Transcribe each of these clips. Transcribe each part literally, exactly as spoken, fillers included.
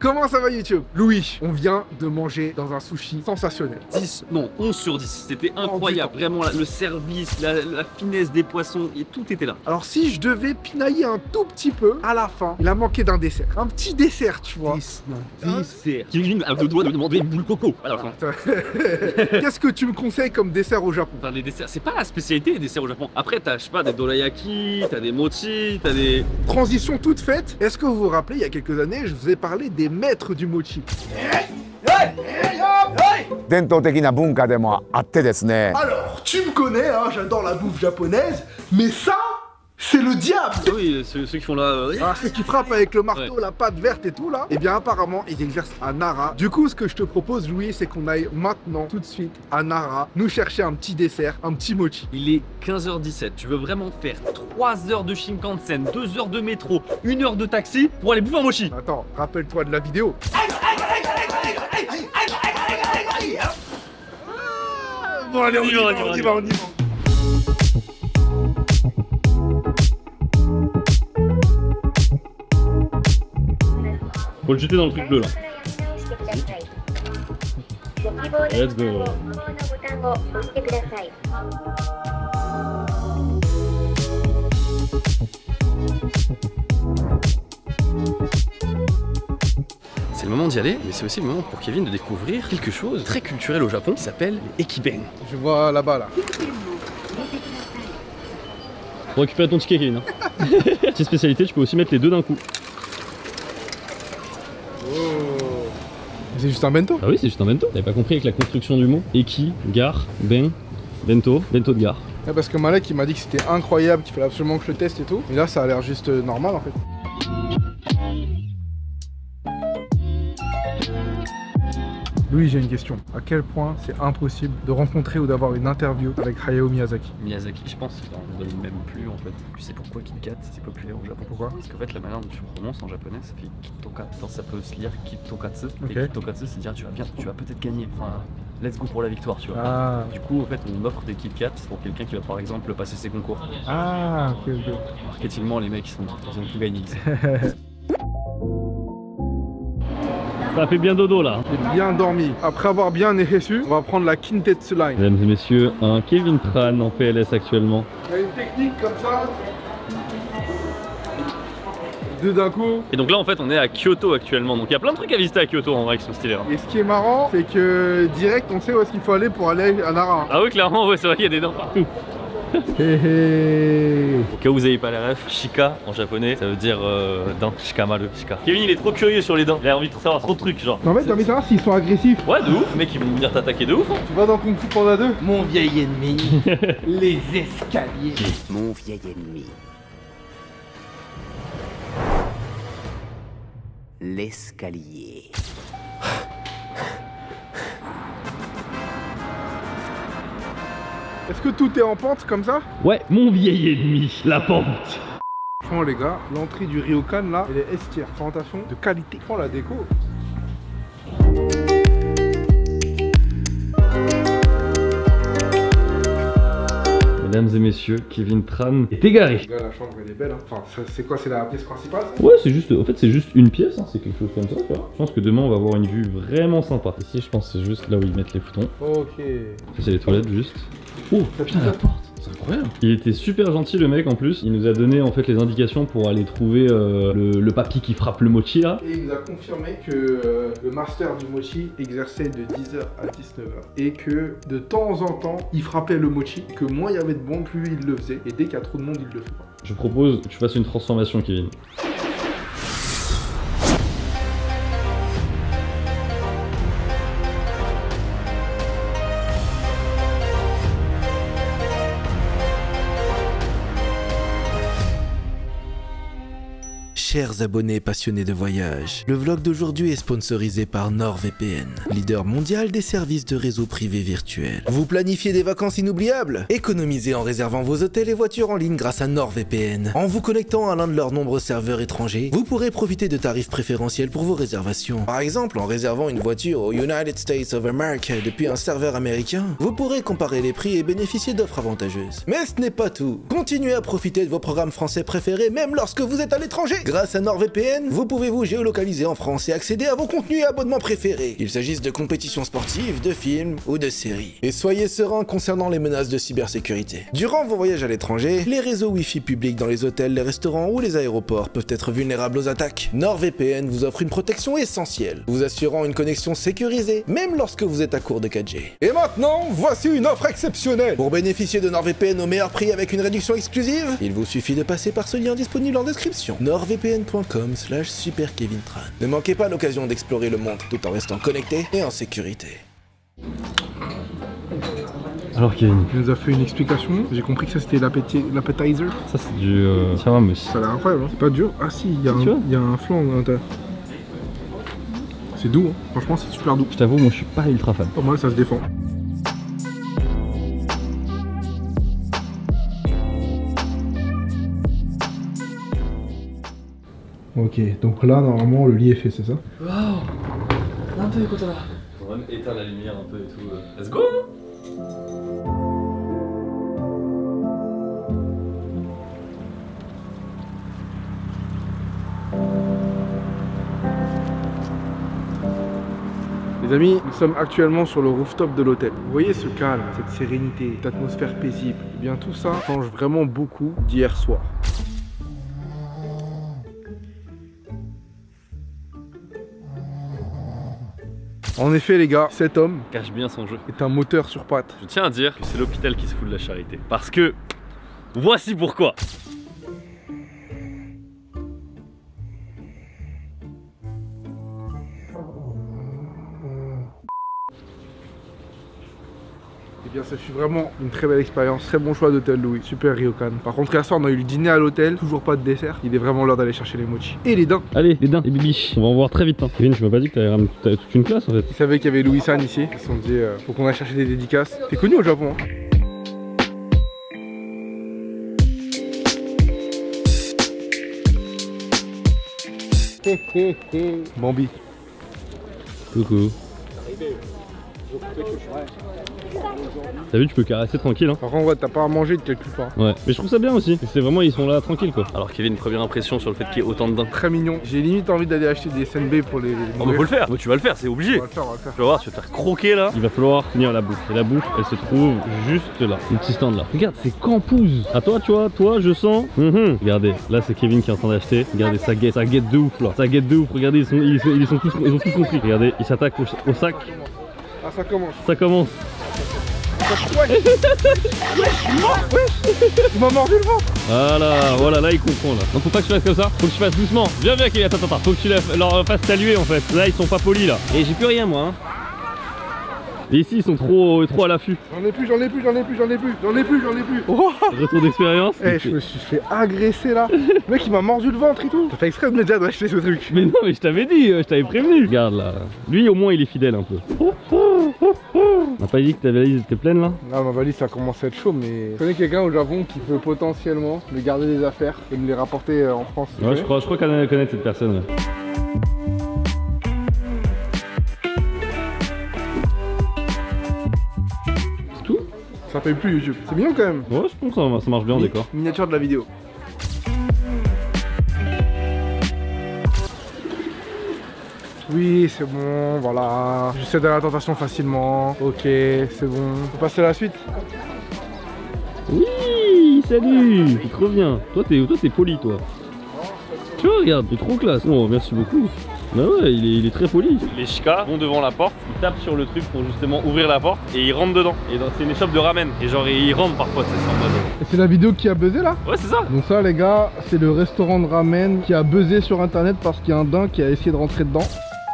Comment ça va YouTube? Louis, on vient de manger dans un sushi sensationnel. dix, non, onze sur dix. C'était incroyable. Vraiment, le service, la, la finesse des poissons, et tout était là. Alors si je devais pinailler un tout petit peu, à la fin, il a manqué d'un dessert. Un petit dessert, tu vois. dix, non, dessert. Kevin a le droit de demander une boule coco à la fin. Qu'est-ce que tu me conseilles comme dessert au Japon? Enfin, les desserts, c'est pas la spécialité des desserts au Japon. Après, t'as, je sais pas, des dorayaki, t'as des mochi, t'as des... Transition toute faite. Est-ce que vous vous rappelez, il y a quelques années, je vous ai parlé des maîtres du mochi. Alors, tu me connais, hein, j'adore la bouffe japonaise, mais ça, c'est le diable. Oui, ceux, ceux qui font là... Euh... Ah, ceux qui frappent avec le marteau, ouais. La pâte verte et tout là. Eh bien apparemment, ils exercent à Nara. Du coup, ce que je te propose, Louis, c'est qu'on aille maintenant, tout de suite, à Nara, nous chercher un petit dessert, un petit mochi. Il est quinze heures dix-sept, tu veux vraiment faire trois heures de Shinkansen, deux heures de métro, une heure de taxi pour aller bouffer un mochi? Attends, rappelle-toi de la vidéo. Bon allez, on y va, on y va, on y va, on y va. Faut le jeter dans le truc bleu là. Let's go. C'est le moment d'y aller, mais c'est aussi le moment pour Kevin de découvrir quelque chose très culturel au Japon qui s'appelle les ekiben. Je vois là-bas là. Pour récupérer ton ticket, Kevin. Hein. Petite spécialité, tu peux aussi mettre les deux d'un coup. C'est juste un bento? Ah oui, c'est juste un bento. T'avais pas compris avec la construction du mot? Eki, gare, ben, bento, bento de gare. Ouais, parce que Malek il m'a dit que c'était incroyable, qu'il fallait absolument que je le teste et tout. Et là ça a l'air juste normal en fait. Louis, j'ai une question. À quel point c'est impossible de rencontrer ou d'avoir une interview avec Hayao Miyazaki? Miyazaki, je pense qu'il en donne même plus en fait. Tu sais pourquoi KitKat c'est populaire au Japon? Pourquoi? Parce qu'en fait la manière dont tu prononces en japonais ça fait Kitoka. Enfin, ça peut se lire Kitokatsu. Okay. Et Kitokatsu c'est dire tu vas bien, tu vas peut-être gagner. Enfin, let's go pour la victoire, tu vois. Ah. Du coup en fait on offre des KitKat pour quelqu'un qui va par exemple passer ses concours. Ah ok ok. Marketingement les mecs ils, sont, ils ont tout gagné. Ça fait bien dodo là. J'ai bien dormi. Après avoir bien reçu, on va prendre la Kintetsu Line. Mesdames et messieurs, un Kevin Tran en P L S actuellement. Il y a une technique comme ça. Deux d'un coup. Et donc là en fait on est à Kyoto actuellement. Donc il y a plein de trucs à visiter à Kyoto en vrai qui sont stylés. Hein. Et ce qui est marrant, c'est que direct on sait où est-ce qu'il faut aller pour aller à Nara. Ah oui clairement, ouais, c'est vrai qu'il y a des dents partout. Hey hey. Au cas où vous n'avez pas la ref, Shika en japonais ça veut dire euh, dents, Shikamaru, Shika. Kevin il est trop curieux sur les dents, il a envie de savoir trop de trucs genre. En fait t'as envie de savoir s'ils sont agressifs. Ouais de ouf, mec ils vont venir t'attaquer de ouf. Hein. Tu vas dans Kung Fu Panda deux. Mon vieil ennemi, les escaliers. Mon vieil ennemi. L'escalier. Est-ce que tout est en pente comme ça? Ouais, mon vieil ennemi, la pente. Franchement les gars, l'entrée du Ryokan là, elle est estière. Présentation de qualité. Prends la déco. Mesdames et messieurs, Kevin Tran est égaré. Les gars, la chambre elle est belle. Hein. Enfin, c'est quoi? C'est la pièce principale ça? Ouais, c'est juste, en fait, c'est juste une pièce. Hein. C'est quelque chose comme ça. Tu vois. Je pense que demain on va avoir une vue vraiment sympa. Ici, je pense que c'est juste là où ils mettent les foutons. Ok. Ça, c'est les toilettes juste. Oh, putain, la porte. C'est incroyable. Il était super gentil le mec en plus. Il nous a donné en fait les indications pour aller trouver euh, le, le papy qui frappe le mochi là. Et il nous a confirmé que euh, le master du mochi exerçait de dix heures à dix-neuf heures. Et que de temps en temps, il frappait le mochi. Que moins il y avait de bon, plus il le faisait. Et dès qu'il y a trop de monde, il le fait pas. Je propose que tu fasses une transformation, Kevin. Chers abonnés passionnés de voyage, le vlog d'aujourd'hui est sponsorisé par NordVPN, leader mondial des services de réseau privé virtuel. Vous planifiez des vacances inoubliables? Économisez en réservant vos hôtels et voitures en ligne grâce à NordVPN. En vous connectant à l'un de leurs nombreux serveurs étrangers, vous pourrez profiter de tarifs préférentiels pour vos réservations. Par exemple, en réservant une voiture aux United States of America depuis un serveur américain, vous pourrez comparer les prix et bénéficier d'offres avantageuses. Mais ce n'est pas tout. Continuez à profiter de vos programmes français préférés même lorsque vous êtes à l'étranger grâce Grâce à NordVPN, vous pouvez vous géolocaliser en France et accéder à vos contenus et abonnements préférés, qu'il s'agisse de compétitions sportives, de films ou de séries. Et soyez serein concernant les menaces de cybersécurité. Durant vos voyages à l'étranger, les réseaux Wi-Fi publics dans les hôtels, les restaurants ou les aéroports peuvent être vulnérables aux attaques. NordVPN vous offre une protection essentielle, vous assurant une connexion sécurisée, même lorsque vous êtes à court de quatre G. Et maintenant, voici une offre exceptionnelle. Pour bénéficier de NordVPN au meilleur prix avec une réduction exclusive, il vous suffit de passer par ce lien disponible en description. nordvpn point com slash super kevin tran. Ne manquez pas l'occasion d'explorer le monde tout en restant connecté et en sécurité. Alors Kevin, Il nous a fait une explication, j'ai compris que ça c'était l'appetizer. ça c'est du euh, tiramisu. Ça a l'air incroyable, hein. C'est pas dur. Ah si, il y, a Tu un- vois il y a un flan à l'intérieur. C'est doux, hein. Franchement c'est super doux. Je t'avoue, moi je suis pas ultra fan. Pas mal, ça se défend. Ok, donc là normalement le lit est fait, c'est ça? Waouh, un peu écoute là. On va même éteindre la lumière un peu et tout. Let's go. Les amis, nous sommes actuellement sur le rooftop de l'hôtel. Vous voyez ce calme, cette sérénité, cette atmosphère paisible. Et bien tout ça change vraiment beaucoup d'hier soir. En effet les gars, cet homme Cache bien son jeu. est un moteur sur pattes. Je tiens à dire que c'est l'hôpital qui se fout de la charité. Parce que voici pourquoi. Eh bien ça fut vraiment une très belle expérience, très bon choix d'hôtel Louis, super ryokan. Par contre hier soir on a eu le dîner à l'hôtel, toujours pas de dessert, il est vraiment l'heure d'aller chercher les mochis. Et les dents. Allez, les dents, les bibiches, on va en voir très vite. Hein. Kevin, tu m'as pas dit que t'avais ramené toute toute une classe en fait. Ils savaient qu'il y avait Louis San ici, ils se sont dit euh, faut qu'on aille chercher des dédicaces. C'est connu au Japon hein. Bambi. Coucou. T'as vu, tu peux caresser tranquille hein. Par contre ouais, t'as pas à manger, ils te calculent pas. Ouais, mais je trouve ça bien aussi. C'est vraiment, ils sont là tranquilles quoi. Alors Kevin, première impression sur le fait qu'il y ait autant de dents. Très mignon. J'ai limite envie d'aller acheter des S N B pour les. les Oh, mais faut le faire, tu vas le faire, c'est On obligé. va le faire, on va le faire. Tu vas voir, tu vas te faire croquer là. Il va falloir finir la bouffe. Et la bouffe, elle se trouve juste là. Le petit stand là. Regarde, c'est Campouze. À toi, tu vois, toi, je sens. Mhm. Regardez, là c'est Kevin qui est en train d'acheter. Regardez, ça guette, ça guette de ouf là. Ça guette de ouf. Regardez, ils sont, ils sont, ils sont tous, ils ont tous compris. Regardez, ils s'attaquent au, au sac. Ah ça commence. Ça commence. Il m'a mordu le ventre. Voilà, voilà, là il comprend là. Donc faut pas que tu fasses comme ça, faut que tu fasses doucement. Viens, viens, Kevin, attends, attends, faut que tu leur fasses saluer en fait. Là ils sont pas polis là. Et j'ai plus rien moi. Hein. Et ici ils sont trop, trop à l'affût. J'en ai plus, j'en ai plus, j'en ai plus, j'en ai plus, j'en ai plus, j'en ai plus. Oh Retour d'expérience. Eh, je me suis fait agresser là. Le mec il m'a mordu le ventre et tout. T'as fait exprès de me dire d'acheter ce truc. Mais non, mais je t'avais dit, je t'avais prévenu. Regarde là. Lui au moins il est fidèle un peu. On n'a pas dit que ta valise était pleine là? Ah ma valise ça commence à être chaud mais... Je connais quelqu'un au Japon qui peut potentiellement me garder des affaires et me les rapporter en France. Ouais, je crois, je crois qu'elle connaît cette personne. Ouais. C'est tout? Ça paye plus YouTube. C'est mignon quand même. Ouais, je pense que ça, ça marche bien en décor. Miniature de la vidéo. Oui, c'est bon, voilà. Je cède à la tentation facilement. Ok, c'est bon. On peut passer à la suite. Oui, salut. C'est trop bien. Toi, t'es toi, t'es poli, toi. Tu vois, regarde, t'es trop classe. Oh, merci beaucoup. Bah ouais, il est, il est très poli. Les chika vont devant la porte, ils tapent sur le truc pour justement ouvrir la porte et ils rentrent dedans. Et c'est une échoppe de ramen. Et genre, ils rentrent parfois, c'est ça en mode. Et c'est la vidéo qui a buzzé là? Ouais, c'est ça. Donc ça les gars, c'est le restaurant de ramen qui a buzzé sur internet parce qu'il y a un dingue qui a essayé de rentrer dedans.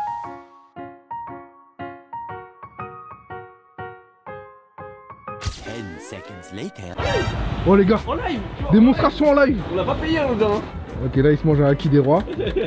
Oh les gars, En live. démonstration en live. On l'a pas payé hein, dedans. Ok là il se mange un acquis des rois.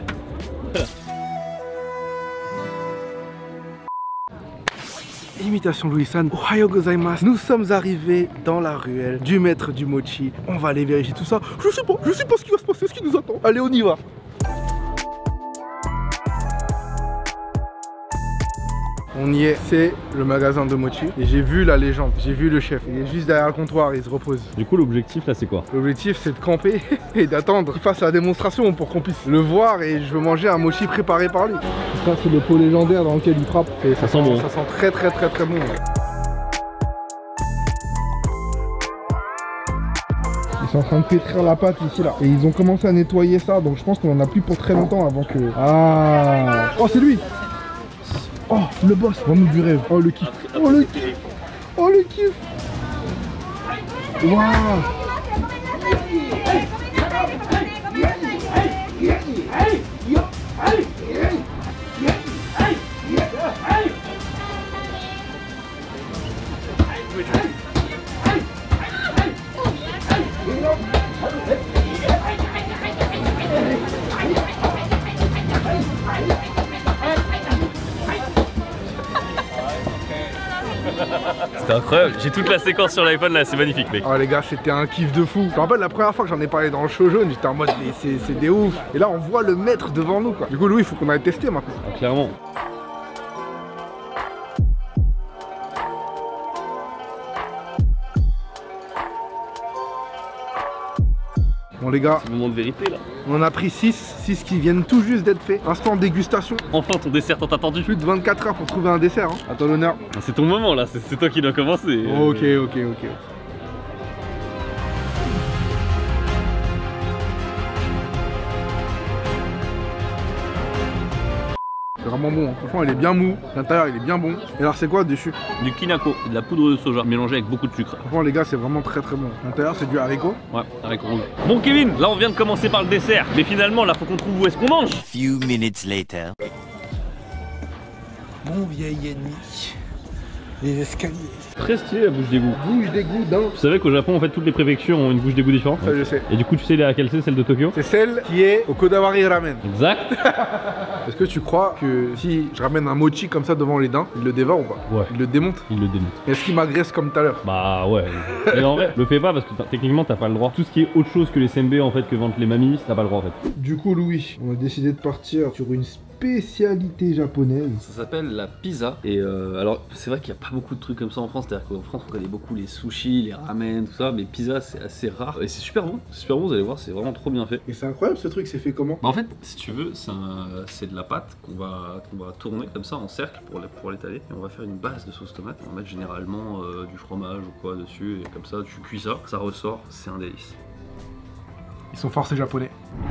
Imitation Louis-san, Ohayo gozaimasu. Nous sommes arrivés dans la ruelle du maître du mochi. On va aller vérifier tout ça. Je sais pas, je sais pas ce qui va se passer, ce qui nous attend. Allez, on y va. On y est, c'est le magasin de mochi. Et j'ai vu la légende, j'ai vu le chef. Il est juste derrière le comptoir, il se repose. Du coup, l'objectif là, c'est quoi? L'objectif, c'est de camper et d'attendre qu'il fasse la démonstration pour qu'on puisse le voir. Et je veux manger un mochi préparé par lui. Ça, c'est le pot légendaire dans lequel il frappe. Et ça, ça sent bon. Ça sent très très très très bon. Ils sont en train de pétrir la pâte ici là. Et ils ont commencé à nettoyer ça. Donc je pense qu'on en a plus pour très longtemps avant que... Ah. Oh, c'est lui. Oh, le boss. Vraiment du rêve. Oh, le kiff. Oh, le kiff. Oh, le kiff. Waouh. C'était incroyable, j'ai toute la séquence sur l'iPhone là, c'est magnifique mec. Oh les gars, c'était un kiff de fou. Je me rappelle la première fois que j'en ai parlé dans le show jaune, j'étais en mode mais c'est des ouf. Et là on voit le maître devant nous quoi. Du coup Louis, il faut qu'on aille tester maintenant. Ah, clairement. Bon les gars, c'est le moment de vérité là. On en a pris six, six qui viennent tout juste d'être faits. Instant dégustation. Enfin ton dessert tant attendu. Plus de vingt-quatre heures pour trouver un dessert. Hein. À toi l'honneur. C'est ton moment là, c'est toi qui dois commencer. Ok, ok, ok. C'est vraiment bon, hein. Franchement il est bien mou, l'intérieur il est bien bon. Et alors c'est quoi dessus? Du kinako, de la poudre de soja mélangée avec beaucoup de sucre. Franchement les gars c'est vraiment très très bon. L'intérieur c'est du haricot. Ouais, haricot rouge. Bon Kevin, là on vient de commencer par le dessert. Mais finalement là faut qu'on trouve où est-ce qu'on mange. Few minutes later. Mon vieil ennemi, les escaliers. Très stylé la bouche d'égout. Bouche d'égout d'un. Tu savais qu'au Japon en fait toutes les préfectures ont une bouche d'égout différente? Ça je sais. Et du coup tu sais laquelle c'est, celle de Tokyo? C'est celle qui est au Kodawari Ramen. Exact. Est-ce que tu crois que si je ramène un mochi comme ça devant les dents, il le dévore ou pas? Ouais. Il le démonte? Il le démonte. Est-ce qu'il m'agresse comme tout à l'heure? Bah ouais. Et en vrai, le fais pas parce que techniquement t'as pas le droit. Tout ce qui est autre chose que les sembe en fait que vendent les mamies, t'as pas le droit en fait. Du coup Louis, on a décidé de partir sur une spécialité japonaise. Ça s'appelle la pizza. Et euh, alors c'est vrai qu'il n'y a pas beaucoup de trucs comme ça en France. C'est-à-dire qu'en France on connaît beaucoup les sushis, les ramen, tout ça. Mais pizza c'est assez rare. Et c'est super bon. C'est super bon, vous allez voir, c'est vraiment trop bien fait. Et c'est incroyable ce truc, c'est fait comment? Bah en fait, si tu veux, c'est de la pâte qu'on va, qu'on va tourner comme ça en cercle pour, pour l'étaler. Et on va faire une base de sauce tomate. On va mettre généralement euh, du fromage ou quoi dessus. Et comme ça, tu cuis ça, ça ressort. C'est un délice. Ils sont forts ces japonais.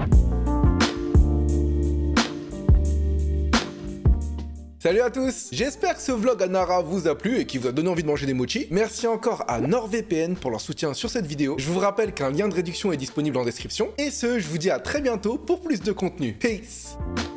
Salut à tous, j'espère que ce vlog à Nara vous a plu et qu'il vous a donné envie de manger des mochis. Merci encore à NordVPN pour leur soutien sur cette vidéo. Je vous rappelle qu'un lien de réduction est disponible en description. Et ce, je vous dis à très bientôt pour plus de contenu. Peace.